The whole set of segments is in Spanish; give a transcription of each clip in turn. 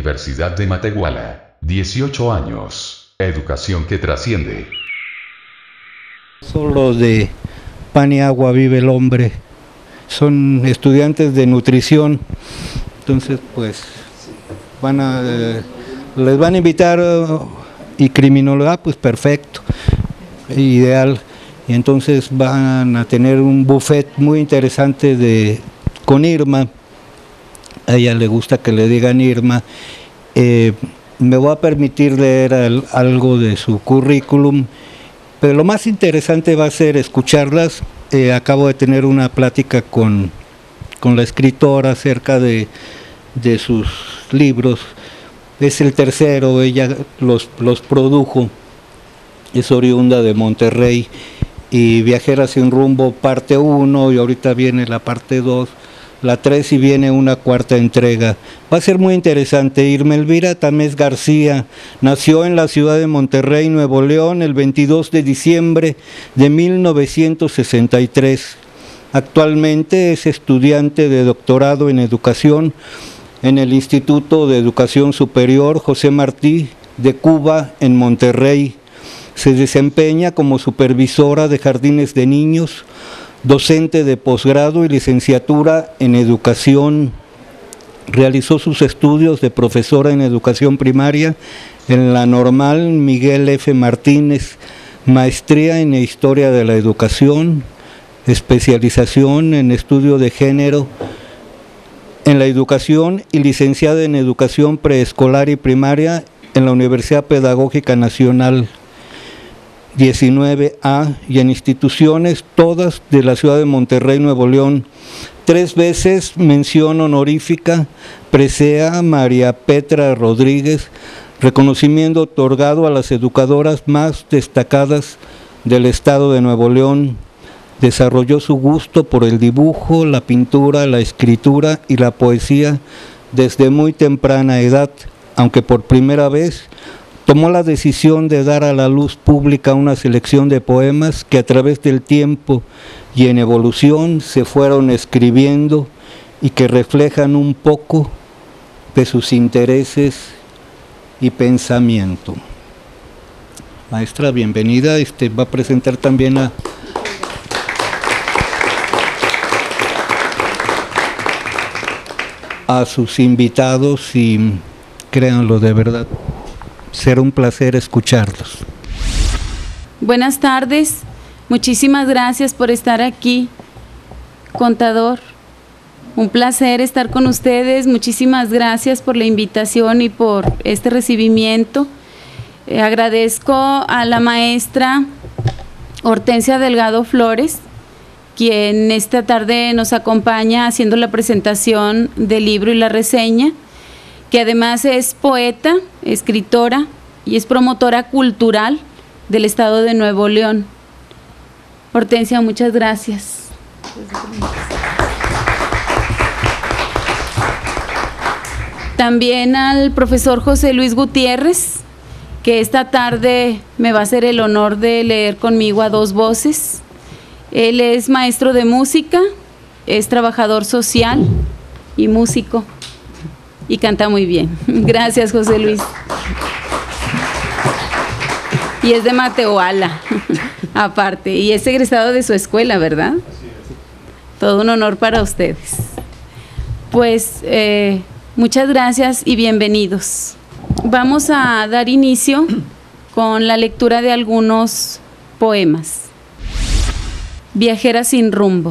Universidad de Matehuala. 18 años. Educación que trasciende. Solo de pan y agua vive el hombre. Son estudiantes de nutrición, entonces pues les van a invitar y criminología, pues perfecto, ideal. Y entonces van a tener un buffet muy interesante con Irma. A ella le gusta que le digan Irma. Me voy a permitir leer algo de su currículum, pero lo más interesante va a ser escucharlas. Acabo de tener una plática con la escritora acerca de sus libros. Es el tercero, ella los produjo, es oriunda de Monterrey, y Viajera sin rumbo parte 1, y ahorita viene la parte 2, la 3 y viene una cuarta entrega. Va a ser muy interesante. Irma Elvira Tamés García nació en la ciudad de Monterrey, Nuevo León, el 22 de diciembre de 1963. Actualmente es estudiante de doctorado en educación en el Instituto de Educación Superior José Martí de Cuba, en Monterrey. Se desempeña como supervisora de jardines de niños, docente de posgrado y licenciatura en educación. Realizó sus estudios de profesora en educación primaria en la Normal Miguel F. Martínez, maestría en Historia de la Educación, especialización en estudio de género en la educación y licenciada en educación preescolar y primaria en la Universidad Pedagógica Nacional 19A y en instituciones todas de la ciudad de Monterrey, Nuevo León. 3 veces mención honorífica, presea María Petra Rodríguez, reconocimiento otorgado a las educadoras más destacadas del estado de Nuevo León. Desarrolló su gusto por el dibujo, la pintura, la escritura y la poesía desde muy temprana edad, aunque por primera vez tomó la decisión de dar a la luz pública una selección de poemas que a través del tiempo y en evolución se fueron escribiendo y que reflejan un poco de sus intereses y pensamiento. Maestra, bienvenida. Va a presentar también a sus invitados y créanlo, de verdad, será un placer escucharlos. Buenas tardes, muchísimas gracias por estar aquí, contador. Un placer estar con ustedes, muchísimas gracias por la invitación y por este recibimiento. Agradezco a la maestra Hortensia Delgado Flores, quien esta tarde nos acompaña haciendo la presentación del libro y la reseña, que además es poeta, escritora y es promotora cultural del estado de Nuevo León. Hortensia, muchas gracias. También al profesor José Luis Gutiérrez, que esta tarde me va a hacer el honor de leer conmigo a 2 voces. Él es maestro de música, es trabajador social y músico, y canta muy bien. Gracias, José Luis. Y es de Matehuala, aparte, y es egresado de su escuela, ¿verdad? Todo un honor para ustedes. Pues muchas gracias y bienvenidos. Vamos a dar inicio con la lectura de algunos poemas. Viajera sin rumbo.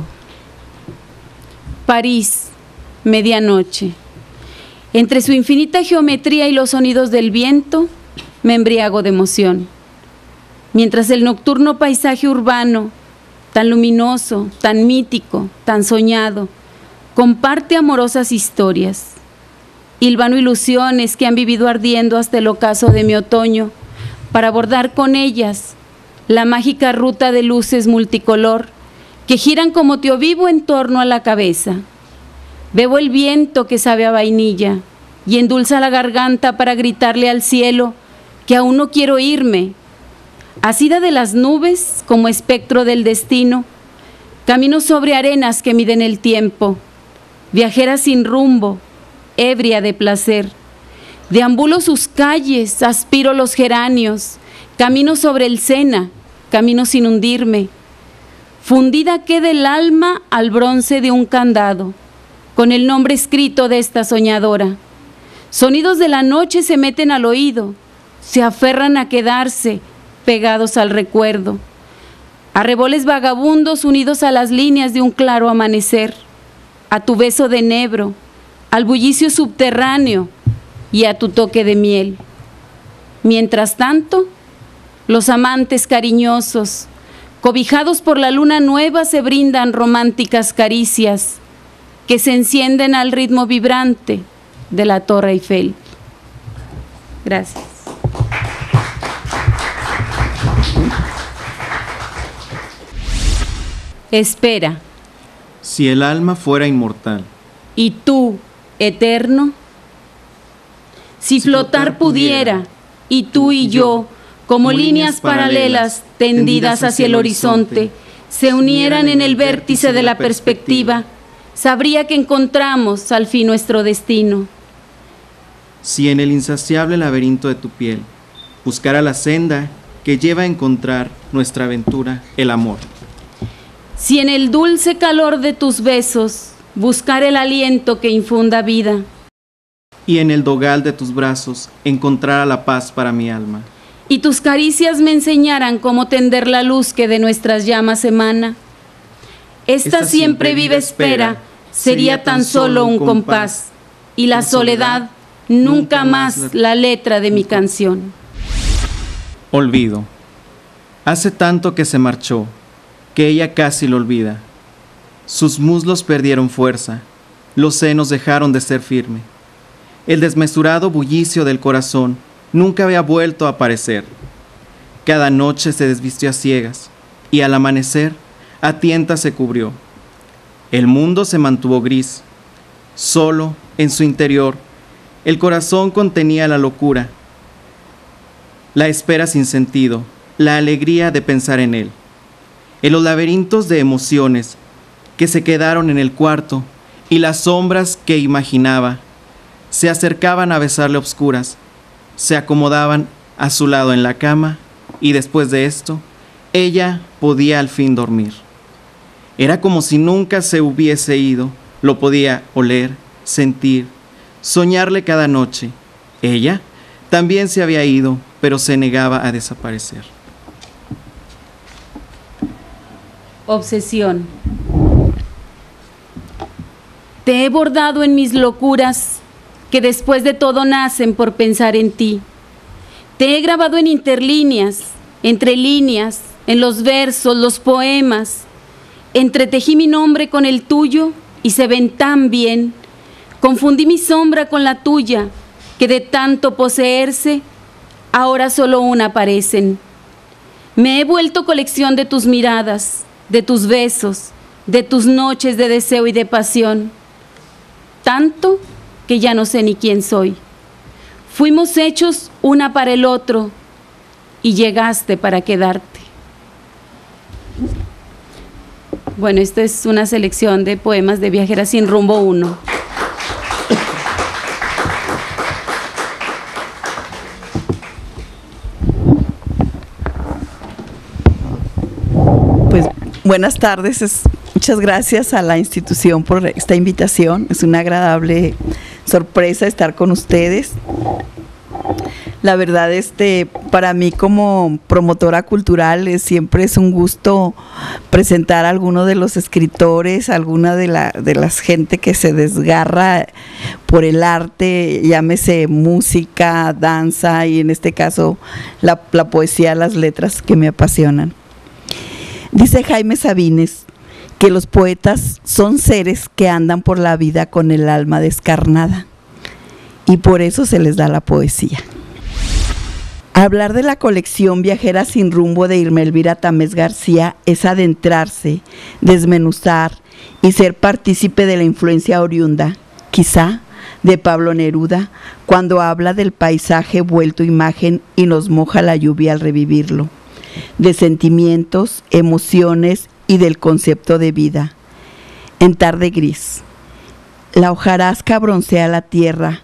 París, medianoche. Entre su infinita geometría y los sonidos del viento, me embriago de emoción. Mientras el nocturno paisaje urbano, tan luminoso, tan mítico, tan soñado, comparte amorosas historias. Hilvano ilusiones que han vivido ardiendo hasta el ocaso de mi otoño, para abordar con ellas la mágica ruta de luces multicolor que giran como tío vivo en torno a la cabeza. Bebo el viento que sabe a vainilla y endulza la garganta para gritarle al cielo que aún no quiero irme. Asida de las nubes como espectro del destino, camino sobre arenas que miden el tiempo, viajera sin rumbo, ebria de placer, Deambulo sus calles, aspiro los geranios, camino sobre el Sena, camino sin hundirme. Fundida queda el alma al bronce de un candado, con el nombre escrito de esta soñadora. Sonidos de la noche se meten al oído, se aferran a quedarse pegados al recuerdo. Arreboles vagabundos unidos a las líneas de un claro amanecer, a tu beso de enebro, al bullicio subterráneo y a tu toque de miel. Mientras tanto, los amantes cariñosos, cobijados por la luna nueva, se brindan románticas caricias que se encienden al ritmo vibrante de la Torre Eiffel. Gracias. Espera. Si el alma fuera inmortal. ¿Y tú, eterno? Si flotar pudiera, y tú y yo, como líneas paralelas tendidas hacia el horizonte, se unieran en el vértice de la perspectiva, sabría que encontramos al fin nuestro destino. Si en el insaciable laberinto de tu piel buscara la senda que lleva a encontrar nuestra aventura, el amor. Si en el dulce calor de tus besos buscar el aliento que infunda vida. Y en el dogal de tus brazos encontrara la paz para mi alma. Y tus caricias me enseñaran cómo tender la luz que de nuestras llamas emana. Esta siempre viva espera sería tan solo un compás, y la soledad nunca más la letra de mi canción. Olvido. Hace tanto que se marchó, que ella casi lo olvida. Sus muslos perdieron fuerza, los senos dejaron de ser firme. El desmesurado bullicio del corazón nunca había vuelto a aparecer. Cada noche se desvistió a ciegas, y al amanecer, a tientas se cubrió. El mundo se mantuvo gris. Solo, en su interior, el corazón contenía la locura, la espera sin sentido, la alegría de pensar en él. En los laberintos de emociones que se quedaron en el cuarto y las sombras que imaginaba, se acercaban a besarle obscuras, se acomodaban a su lado en la cama y después de esto, ella podía al fin dormir. Era como si nunca se hubiese ido, lo podía oler, sentir, soñarle cada noche. Ella también se había ido, pero se negaba a desaparecer. Obsesión. Te he bordado en mis locuras, que después de todo nacen por pensar en ti. Te he grabado en interlíneas, entre líneas, en los versos, los poemas. Entretejí mi nombre con el tuyo y se ven tan bien. Confundí mi sombra con la tuya, que de tanto poseerse, ahora solo una parecen. Me he vuelto colección de tus miradas, de tus besos, de tus noches de deseo y de pasión. Tanto que ya no sé ni quién soy. Fuimos hechos una para el otro y llegaste para quedarte. Bueno, esta es una selección de poemas de Viajera sin Rumbo 1. Pues buenas tardes, muchas gracias a la institución por esta invitación. Es una agradable sorpresa estar con ustedes. La verdad, para mí como promotora cultural siempre es un gusto presentar a alguno de los escritores, alguna de las gente que se desgarra por el arte, llámese música, danza y en este caso la poesía, las letras que me apasionan. Dice Jaime Sabines que los poetas son seres que andan por la vida con el alma descarnada y por eso se les da la poesía. Hablar de la colección Viajera sin Rumbo de Irma Elvira Tamés García es adentrarse, desmenuzar y ser partícipe de la influencia oriunda, quizá, de Pablo Neruda, cuando habla del paisaje vuelto imagen y nos moja la lluvia al revivirlo, de sentimientos, emociones y del concepto de vida. En Tarde Gris, la hojarasca broncea la tierra,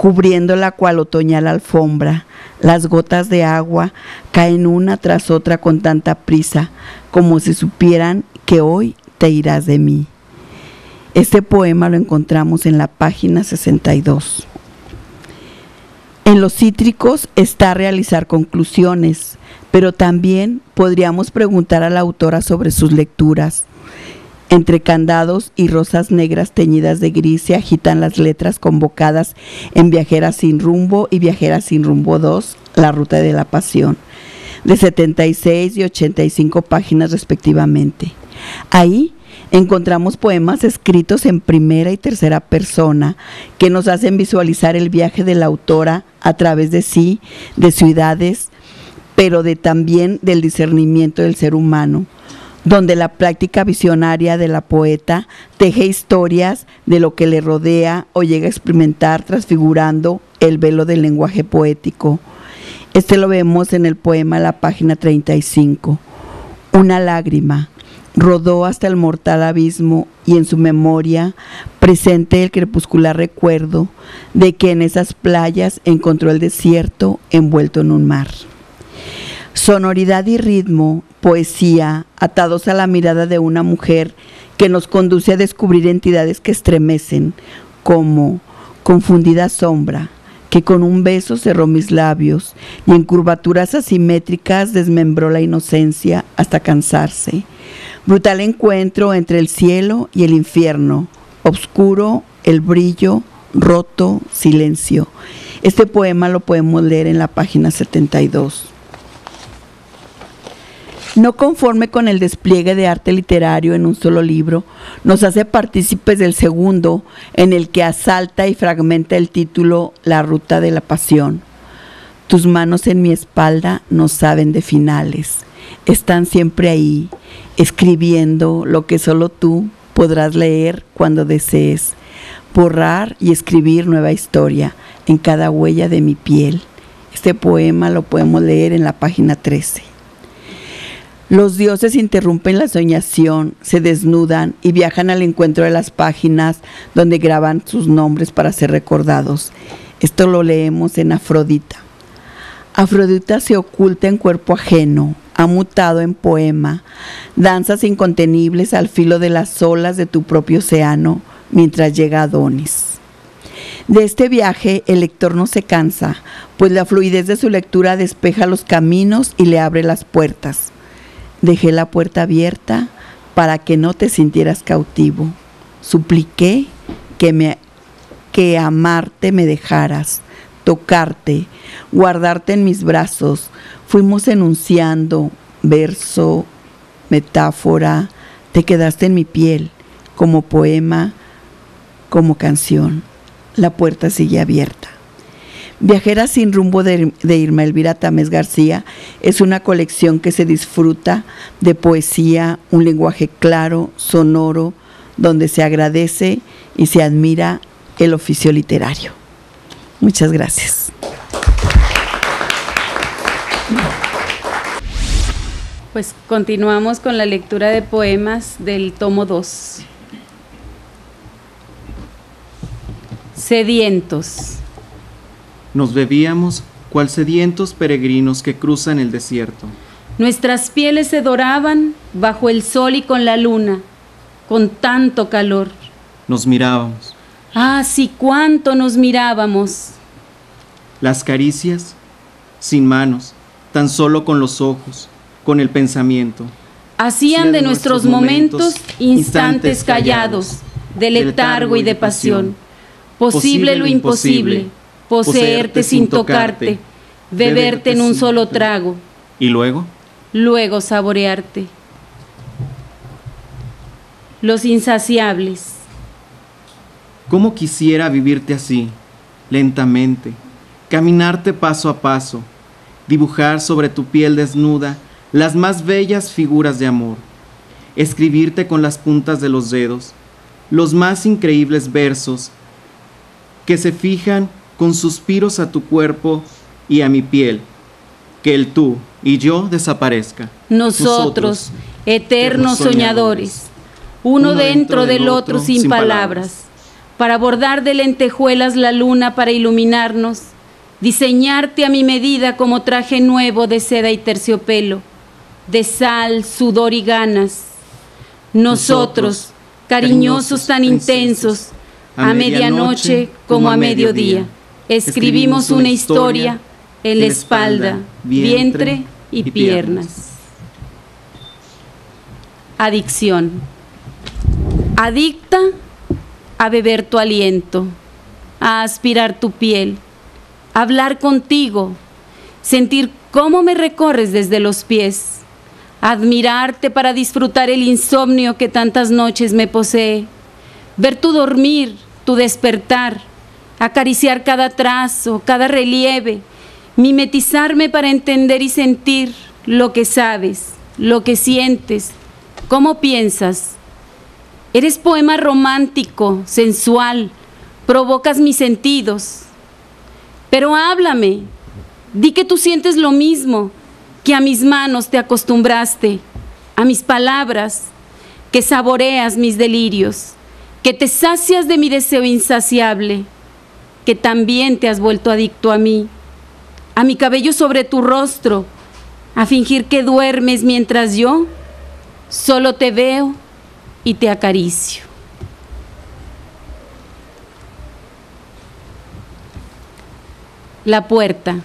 cubriéndola cual otoñal alfombra. Las gotas de agua caen una tras otra con tanta prisa, como si supieran que hoy te irás de mí. Este poema lo encontramos en la página 62. En los cítricos está realizar conclusiones, pero también podríamos preguntar a la autora sobre sus lecturas. Entre candados y rosas negras teñidas de gris se agitan las letras convocadas en Viajeras sin rumbo y Viajeras sin rumbo 2, La ruta de la pasión, de 76 y 85 páginas respectivamente. Ahí encontramos poemas escritos en primera y tercera persona que nos hacen visualizar el viaje de la autora a través de sí, de ciudades, pero también del discernimiento del ser humano, donde la práctica visionaria de la poeta teje historias de lo que le rodea o llega a experimentar transfigurando el velo del lenguaje poético. Este lo vemos en el poema La página 35. Una lágrima rodó hasta el mortal abismo y en su memoria presente el crepuscular recuerdo de que en esas playas encontró el desierto envuelto en un mar. Sonoridad y ritmo, poesía, atados a la mirada de una mujer que nos conduce a descubrir entidades que estremecen, como confundida sombra, que con un beso cerró mis labios y en curvaturas asimétricas desmembró la inocencia hasta cansarse. Brutal encuentro entre el cielo y el infierno, obscuro, el brillo, roto, silencio. Este poema lo podemos leer en la página 72. No conforme con el despliegue de arte literario en un solo libro, nos hace partícipes del segundo, en el que asalta y fragmenta el título La ruta de la pasión. Tus manos en mi espalda no saben de finales, están siempre ahí, escribiendo lo que solo tú podrás leer cuando desees, borrar y escribir nueva historia en cada huella de mi piel. Este poema lo podemos leer en la página 13. Los dioses interrumpen la soñación, se desnudan y viajan al encuentro de las páginas donde graban sus nombres para ser recordados. Esto lo leemos en Afrodita. Afrodita se oculta en cuerpo ajeno, ha mutado en poema, danzas incontenibles al filo de las olas de tu propio océano mientras llega Adonis. De este viaje el lector no se cansa, pues la fluidez de su lectura despeja los caminos y le abre las puertas. Dejé la puerta abierta para que no te sintieras cautivo. Supliqué que amarte me dejaras, tocarte, guardarte en mis brazos. Fuimos enunciando verso, metáfora, te quedaste en mi piel, como poema, como canción. La puerta sigue abierta. Viajeras sin rumbo de Irma Elvira Tamés García es una colección que se disfruta de poesía, un lenguaje claro, sonoro, donde se agradece y se admira el oficio literario. Muchas gracias. Pues continuamos con la lectura de poemas del tomo 2. Sedientos. Nos bebíamos cual sedientos peregrinos que cruzan el desierto. Nuestras pieles se doraban bajo el sol y con la luna, con tanto calor. Nos mirábamos. Ah, sí, cuánto nos mirábamos. Las caricias, sin manos, tan solo con los ojos, con el pensamiento. Hacían de nuestros momentos instantes callados, de letargo y de pasión. Posible lo imposible. Poseerte sin tocarte, beberte en un solo trago. ¿Y luego? Luego saborearte. Los insaciables. ¿Cómo quisiera vivirte así, lentamente, caminarte paso a paso, dibujar sobre tu piel desnuda las más bellas figuras de amor, escribirte con las puntas de los dedos los más increíbles versos que se fijan con suspiros a tu cuerpo y a mi piel, que el tú y yo desaparezca. Nosotros, eternos soñadores, uno dentro del otro sin palabras, para bordar de lentejuelas la luna para iluminarnos, diseñarte a mi medida como traje nuevo de seda y terciopelo, de sal, sudor y ganas. Nosotros, cariñosos tan intensos, a medianoche como a mediodía, escribimos una historia en la espalda, vientre y piernas. Adicción. Adicta a beber tu aliento, a aspirar tu piel, a hablar contigo, sentir cómo me recorres desde los pies, admirarte para disfrutar el insomnio que tantas noches me posee, ver tu dormir, tu despertar, acariciar cada trazo, cada relieve, mimetizarme para entender y sentir lo que sabes, lo que sientes, cómo piensas. Eres poema romántico, sensual, provocas mis sentidos. Pero háblame, di que tú sientes lo mismo, que a mis manos te acostumbraste, a mis palabras, que saboreas mis delirios, que te sacias de mi deseo insaciable, que también te has vuelto adicto a mí, a mi cabello sobre tu rostro, a fingir que duermes mientras yo solo te veo y te acaricio. La puerta.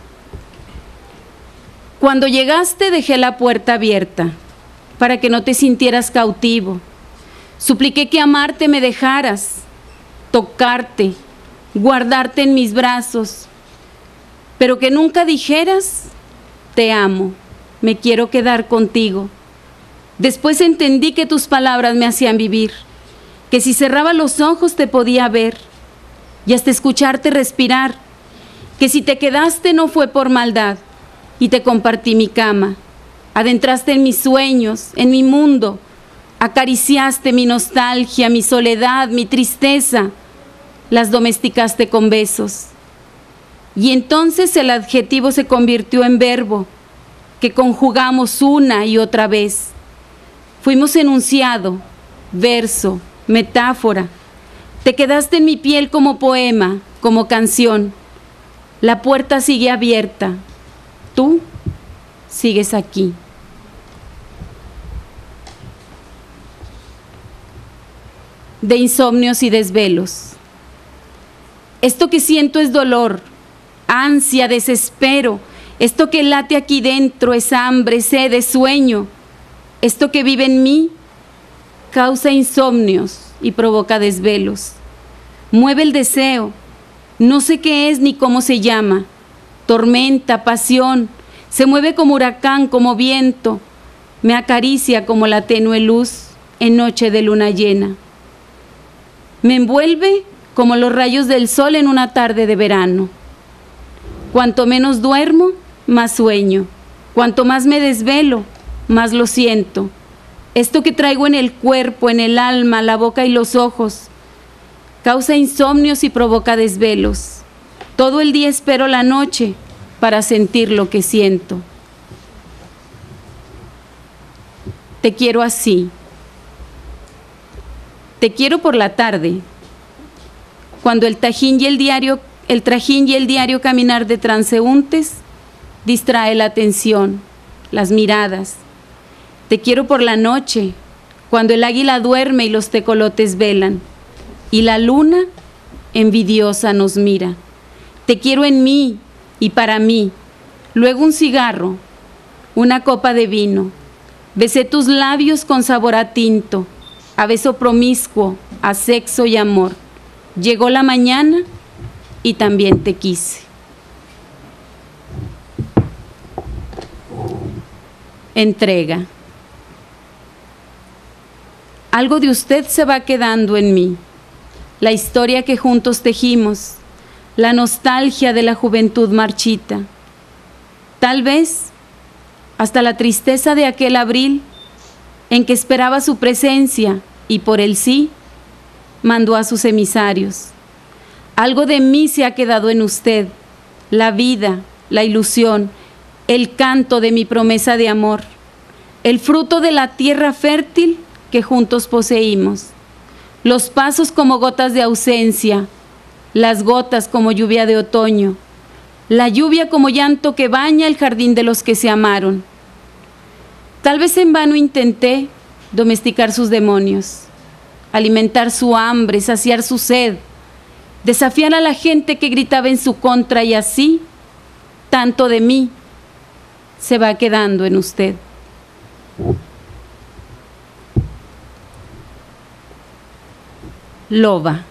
Cuando llegaste dejé la puerta abierta para que no te sintieras cautivo. Supliqué que amarte me dejaras, tocarte, guardarte en mis brazos, pero que nunca dijeras, te amo, me quiero quedar contigo. Después entendí que tus palabras me hacían vivir, que si cerraba los ojos te podía ver y hasta escucharte respirar, que si te quedaste no fue por maldad y te compartí mi cama, adentraste en mis sueños, en mi mundo, acariciaste mi nostalgia, mi soledad, mi tristeza, las domesticaste con besos. Y entonces el adjetivo se convirtió en verbo, que conjugamos una y otra vez. Fuimos enunciado, verso, metáfora. Te quedaste en mi piel como poema, como canción. La puerta sigue abierta. Tú sigues aquí. De insomnios y desvelos. Esto que siento es dolor, ansia, desespero. Esto que late aquí dentro es hambre, sed, es sueño. Esto que vive en mí causa insomnios y provoca desvelos. Mueve el deseo, no sé qué es ni cómo se llama. Tormenta, pasión, se mueve como huracán, como viento. Me acaricia como la tenue luz en noche de luna llena. Me envuelve como los rayos del sol en una tarde de verano. Cuanto menos duermo, más sueño. Cuanto más me desvelo, más lo siento. Esto que traigo en el cuerpo, en el alma, la boca y los ojos, causa insomnios y provoca desvelos. Todo el día espero la noche para sentir lo que siento. Te quiero así. Te quiero por la tarde, cuando el trajín y el diario caminar de transeúntes distrae la atención, las miradas. Te quiero por la noche, cuando el águila duerme y los tecolotes velan, y la luna envidiosa nos mira. Te quiero en mí y para mí, luego un cigarro, una copa de vino. Besé tus labios con sabor a tinto, a beso promiscuo, a sexo y amor. Llegó la mañana y también te quise. Entrega. Algo de usted se va quedando en mí. La historia que juntos tejimos, la nostalgia de la juventud marchita. Tal vez hasta la tristeza de aquel abril en que esperaba su presencia y por el sí mandó a sus emisarios. Algo de mí se ha quedado en usted, la vida, la ilusión, el canto de mi promesa de amor, el fruto de la tierra fértil que juntos poseímos. los pasos como gotas de ausencia, las gotas como lluvia de otoño, la lluvia como llanto que baña el jardín de los que se amaron. Tal vez en vano intenté domesticar sus demonios, alimentar su hambre, saciar su sed, desafiar a la gente que gritaba en su contra, y así, tanto de mí se va quedando en usted. Loba.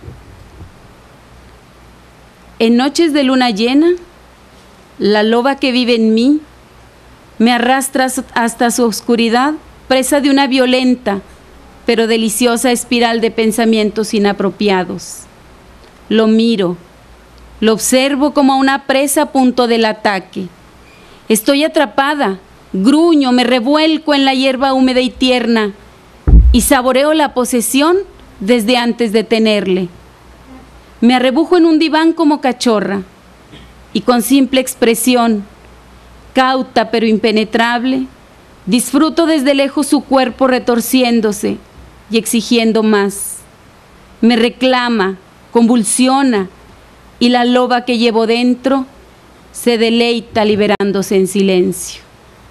En noches de luna llena, la loba que vive en mí me arrastra hasta su oscuridad, presa de una violenta pero deliciosa espiral de pensamientos inapropiados. Lo miro, lo observo como a una presa a punto del ataque. Estoy atrapada, gruño, me revuelco en la hierba húmeda y tierna y saboreo la posesión desde antes de tenerle. Me arrebujo en un diván como cachorra y con simple expresión, cauta pero impenetrable, disfruto desde lejos su cuerpo retorciéndose y exigiendo más. Me reclama, convulsiona, y la loba que llevo dentro se deleita liberándose en silencio.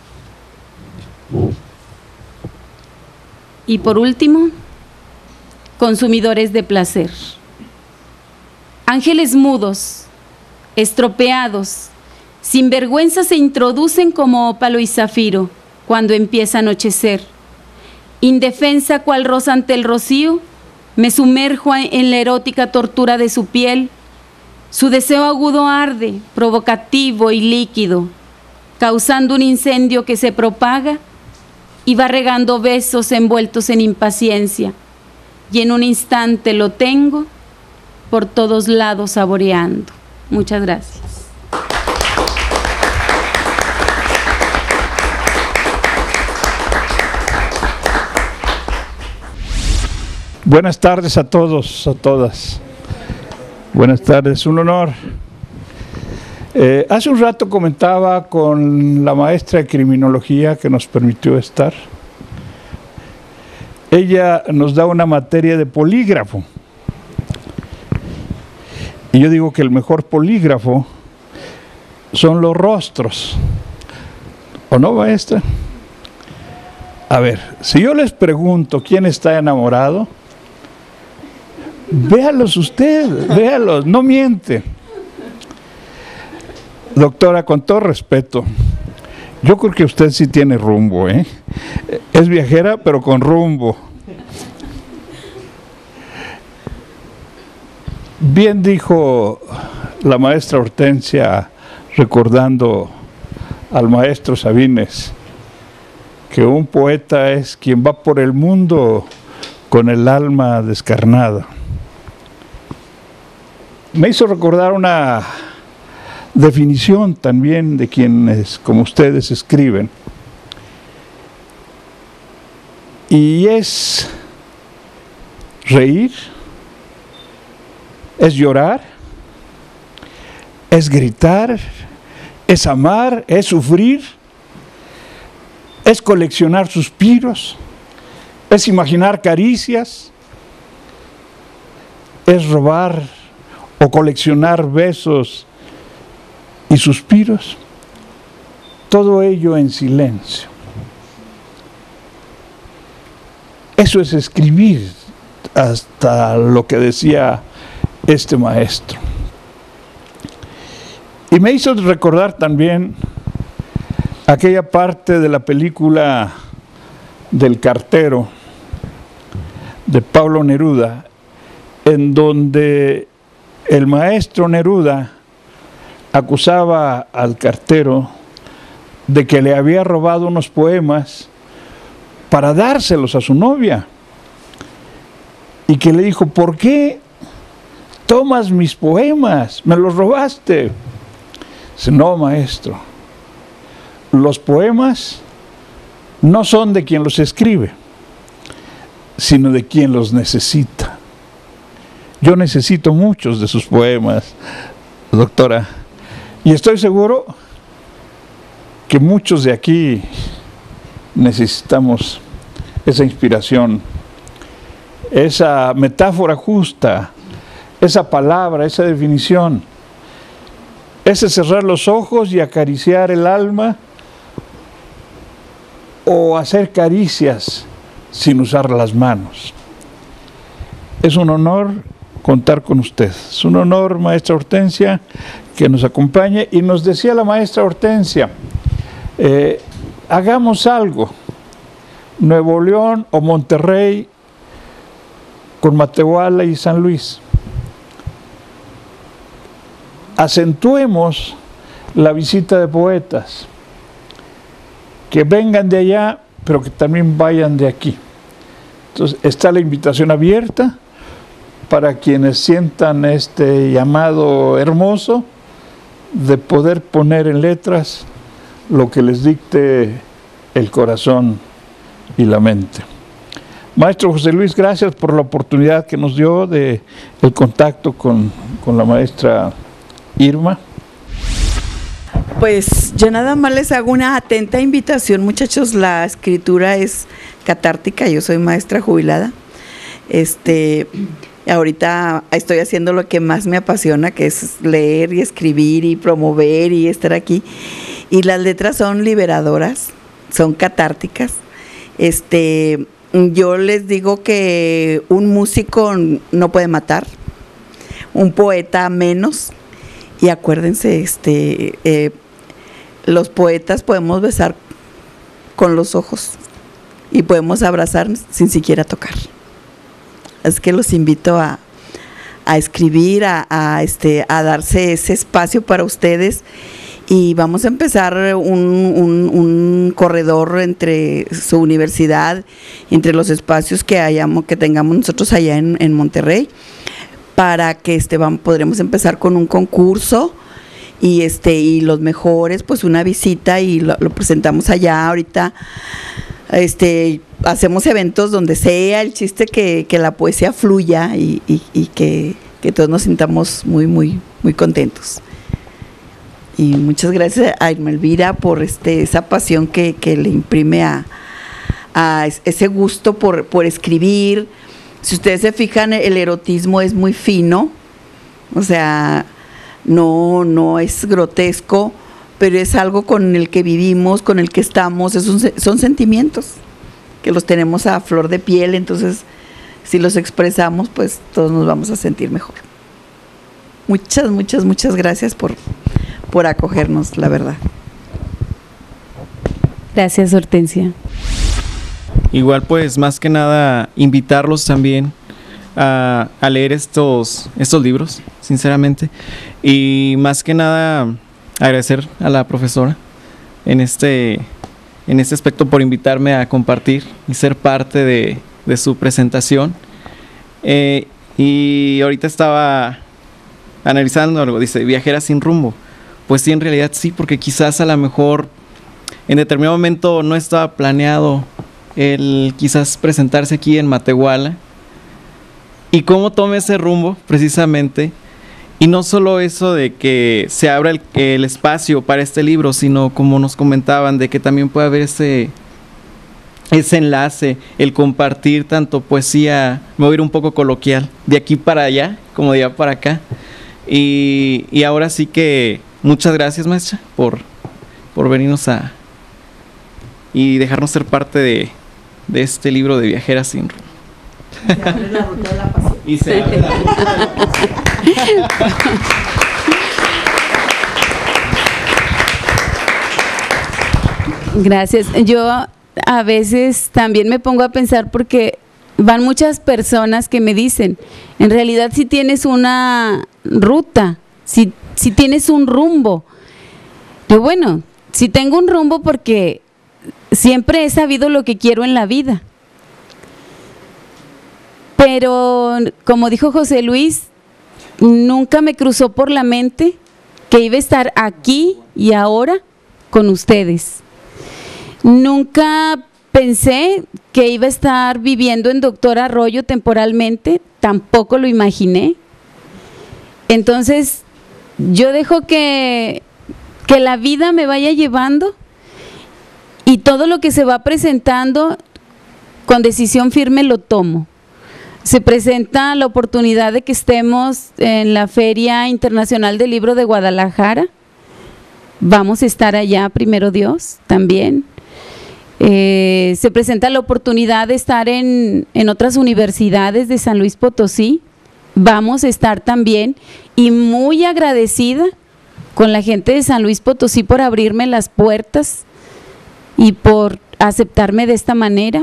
Y por último, consumidores de placer. Ángeles mudos, estropeados, sin vergüenza se introducen como ópalo y zafiro cuando empieza a anochecer. Indefensa cual rosa ante el rocío, me sumerjo en la erótica tortura de su piel. Su deseo agudo arde, provocativo y líquido, causando un incendio que se propaga y va regando besos envueltos en impaciencia. Y en un instante lo tengo por todos lados saboreando. Muchas gracias. Buenas tardes a todos, a todas. Buenas tardes, un honor. Hace un rato comentaba con la maestra de criminología que nos permitió estar. Ella nos da una materia de polígrafo. Y yo digo que el mejor polígrafo son los rostros. ¿O no, maestra? A ver, si yo les pregunto quién está enamorado, véalos usted, véalos, no miente. Doctora, con todo respeto, yo creo que usted sí tiene rumbo, ¿eh? Es viajera, pero con rumbo. Bien dijo la maestra Hortensia, recordando al maestro Sabines, que un poeta es quien va por el mundo con el alma descarnada. Me hizo recordar una definición también de quienes, como ustedes, escriben. Y es reír, es llorar, es gritar, es amar, es sufrir, es coleccionar suspiros, es imaginar caricias, es robar o coleccionar besos y suspiros, todo ello en silencio. Eso es escribir, hasta lo que decía este maestro. Y me hizo recordar también aquella parte de la película del cartero de Pablo Neruda, en donde el maestro Neruda acusaba al cartero de que le había robado unos poemas para dárselos a su novia, y que le dijo: ¿por qué tomas mis poemas? ¿Me los robaste? Dice: no, maestro, los poemas no son de quien los escribe, sino de quien los necesita. Yo necesito muchos de sus poemas, doctora, y estoy seguro que muchos de aquí necesitamos esa inspiración esa metáfora justa, esa palabra, esa definición. Ese cerrar los ojos y acariciar el alma o hacer caricias sin usar las manos. Es un honor contar con usted. Es un honor, maestra Hortensia, que nos acompañe. Y nos decía la maestra Hortensia, hagamos algo. Nuevo León o Monterrey con Matehuala y San Luis. Acentuemos la visita de poetas, que vengan de allá, pero que también vayan de aquí. Entonces, está la invitación abierta para quienes sientan este llamado hermoso de poder poner en letras lo que les dicte el corazón y la mente. Maestro José Luis, gracias por la oportunidad que nos dio de el contacto con la maestra Irma. Pues yo nada más les hago una atenta invitación, muchachos. La escritura es catártica, yo soy maestra jubilada. Ahorita estoy haciendo lo que más me apasiona, que es leer y escribir y promover y estar aquí. Y las letras son liberadoras, son catárticas. Yo les digo que un músico no puede matar, un poeta menos. Y acuérdense, los poetas podemos besar con los ojos y podemos abrazar sin siquiera tocar. Es que los invito a escribir, a darse ese espacio para ustedes, y vamos a empezar un corredor entre su universidad, entre los espacios que tengamos nosotros allá en Monterrey, para que podremos empezar con un concurso y los mejores, pues una visita y lo presentamos allá. Ahorita hacemos eventos donde sea, el chiste que la poesía fluya y que todos nos sintamos muy, muy, muy contentos. Y muchas gracias a Irma Elvira por esa pasión que le imprime a ese gusto por escribir. Si ustedes se fijan, el erotismo es muy fino, o sea, no es grotesco, pero es algo con el que vivimos, con el que estamos, son sentimientos que los tenemos a flor de piel. Entonces, si los expresamos, pues todos nos vamos a sentir mejor. Muchas, muchas, muchas gracias por acogernos, la verdad. Gracias, Hortensia. Igual, pues, más que nada, invitarlos también a leer estos libros, sinceramente. Y más que nada, agradecer a la profesora en este aspecto por invitarme a compartir y ser parte de su presentación. Y ahorita estaba analizando algo, dice, viajera sin rumbo. Pues sí, en realidad sí, porque quizás a lo mejor en determinado momento no estaba planeado el quizás presentarse aquí en Matehuala, y cómo tome ese rumbo precisamente. Y no solo eso de que se abra el espacio para este libro, sino como nos comentaban, de que también puede haber ese enlace, el compartir tanto poesía, me voy a ir un poco coloquial, de aquí para allá, como de allá para acá. Y ahora sí que muchas gracias, maestra, por venirnos y dejarnos ser parte de este libro de Viajeras sin rumbo. Se abre la ruta de la pasión. Y se abre la ruta de la pasión. Gracias. Yo a veces también me pongo a pensar, porque van muchas personas que me dicen, en realidad si tienes una ruta, si tienes un rumbo. Yo, bueno, si tengo un rumbo porque siempre he sabido lo que quiero en la vida. Pero, como dijo José Luis, nunca me cruzó por la mente que iba a estar aquí y ahora con ustedes. Nunca pensé que iba a estar viviendo en Doctor Arroyo temporalmente, tampoco lo imaginé. Entonces, yo dejo que la vida me vaya llevando, y todo lo que se va presentando, con decisión firme lo tomo. se presenta la oportunidad de que estemos en la Feria Internacional del Libro de Guadalajara. Vamos a estar allá, primero Dios, también. Se presenta la oportunidad de estar en otras universidades de San Luis Potosí. Vamos a estar también, y muy agradecida con la gente de San Luis Potosí por abrirme las puertas y por aceptarme de esta manera.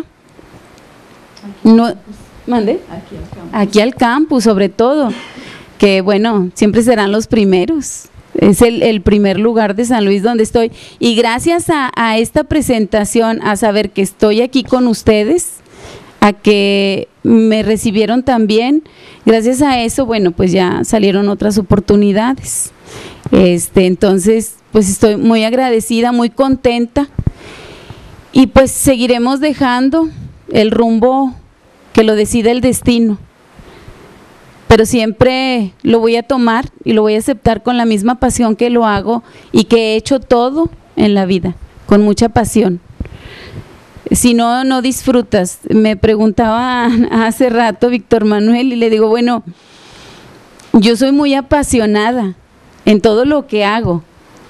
No, ¿mande? Aquí al campus, sobre todo, que bueno, siempre serán los primeros. Es el primer lugar de San Luis donde estoy, y gracias a esta presentación, a saber que estoy aquí con ustedes, a que me recibieron también, gracias a eso, bueno, pues ya salieron otras oportunidades. Entonces, pues estoy muy agradecida, muy contenta, y pues seguiremos dejando el rumbo que lo decida el destino. Pero siempre lo voy a tomar y lo voy a aceptar con la misma pasión que lo hago y que he hecho todo en la vida, con mucha pasión. Si no, no disfrutas. Me preguntaba hace rato Víctor Manuel y le digo, bueno, yo soy muy apasionada en todo lo que hago,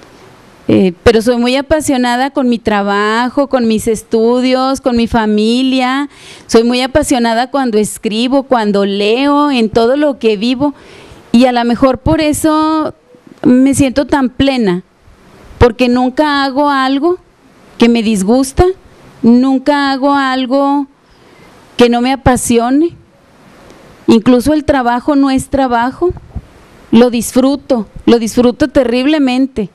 pero soy muy apasionada con mi trabajo, con mis estudios, con mi familia. Soy muy apasionada cuando escribo, cuando leo, en todo lo que vivo, y a lo mejor por eso me siento tan plena, porque nunca hago algo que me disgusta, nunca hago algo que no me apasione. Incluso el trabajo no es trabajo, lo disfruto terriblemente.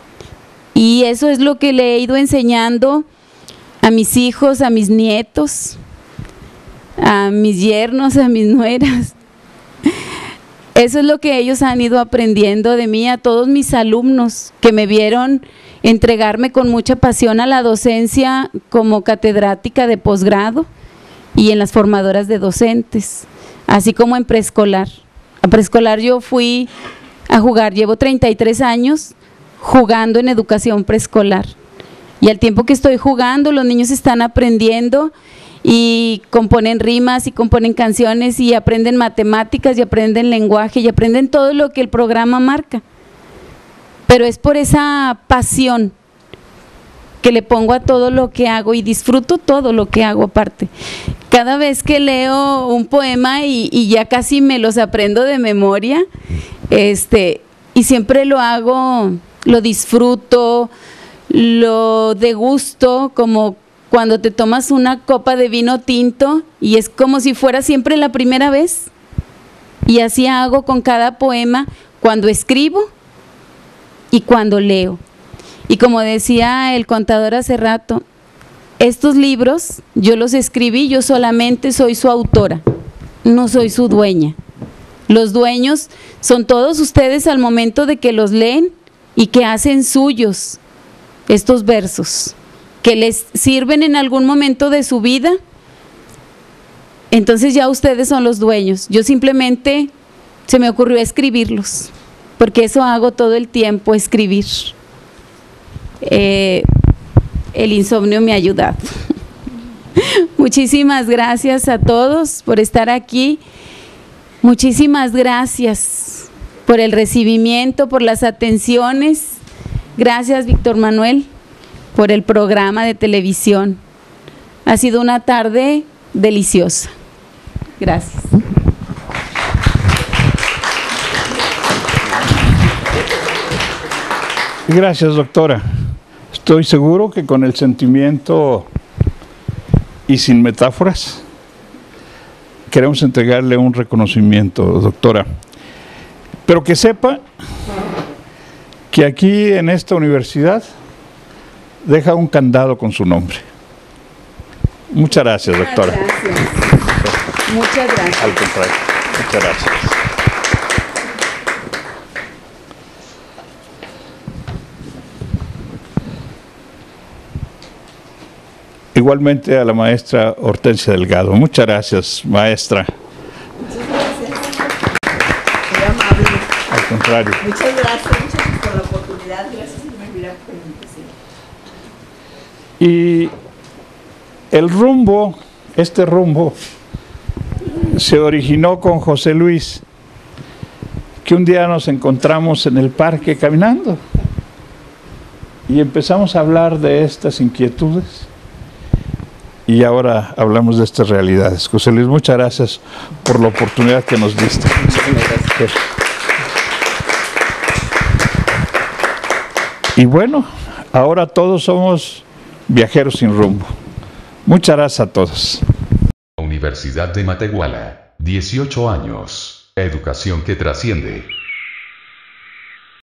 Y eso es lo que le he ido enseñando a mis hijos, a mis nietos, a mis yernos, a mis nueras. Eso es lo que ellos han ido aprendiendo de mí, a todos mis alumnos que me vieron entregarme con mucha pasión a la docencia como catedrática de posgrado y en las formadoras de docentes, así como en preescolar. A preescolar yo fui a jugar, llevo 33 años jugando en educación preescolar, y al tiempo que estoy jugando los niños están aprendiendo y componen rimas y componen canciones y aprenden matemáticas y aprenden lenguaje y aprenden todo lo que el programa marca, pero es por esa pasión que le pongo a todo lo que hago y disfruto todo lo que hago aparte. Cada vez que leo un poema y ya casi me los aprendo de memoria, y siempre lo hago, lo disfruto, lo degusto, como cuando te tomas una copa de vino tinto y es como si fuera siempre la primera vez. Y así hago con cada poema, cuando escribo y cuando leo. Y como decía el contador hace rato, estos libros yo los escribí, yo solamente soy su autora, no soy su dueña. Los dueños son todos ustedes al momento de que los leen y que hacen suyos estos versos, que les sirven en algún momento de su vida. Entonces ya ustedes son los dueños. Yo simplemente se me ocurrió escribirlos, porque eso hago todo el tiempo, escribir. El insomnio me ha ayudado. Muchísimas gracias a todos por estar aquí. Muchísimas gracias por el recibimiento, por las atenciones. Gracias, Víctor Manuel, por el programa de televisión. Ha sido una tarde deliciosa. Gracias. Gracias, doctora. Estoy seguro que con el sentimiento y sin metáforas queremos entregarle un reconocimiento, doctora. Pero que sepa que aquí en esta universidad deja un candado con su nombre. Muchas gracias, doctora. Gracias. Muchas gracias. Al contrario, muchas gracias. Igualmente a la maestra Hortensia Delgado. Muchas gracias, maestra. Muchas gracias. Muy amable. Al contrario. Muchas gracias por la oportunidad. Gracias, señor Mira, por la invitación. Y el rumbo, este rumbo se originó con José Luis, que un día nos encontramos en el parque caminando y empezamos a hablar de estas inquietudes y ahora hablamos de estas realidades. José Luis, muchas gracias por la oportunidad que nos diste. Y bueno, ahora todos somos viajeros sin rumbo. Muchas gracias a todos. Universidad de Matehuala, 18 años, educación que trasciende.